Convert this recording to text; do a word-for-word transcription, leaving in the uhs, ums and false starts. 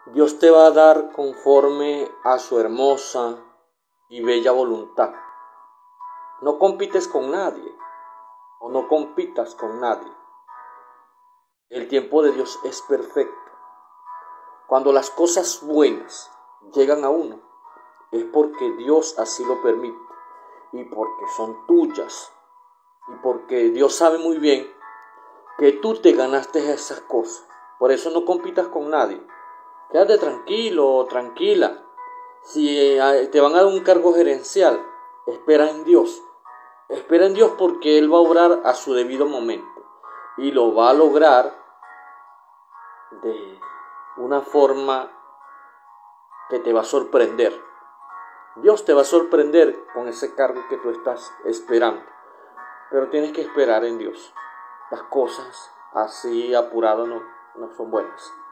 Dios te va a dar conforme a su hermosa y bella voluntad. No compites con nadie o no compitas con nadie. El tiempo de Dios es perfecto. Cuando las cosas buenas llegan a uno, es porque Dios así lo permite y porque son tuyas y porque Dios sabe muy bien que tú te ganaste esas cosas. Por eso no compitas con nadie. Quédate tranquilo o tranquila. Si te van a dar un cargo gerencial, espera en Dios. Espera en Dios porque Él va a obrar a su debido momento y lo va a lograr de una forma que te va a sorprender. Dios te va a sorprender con ese cargo que tú estás esperando, pero tienes que esperar en Dios. Las cosas así apuradas no, no son buenas.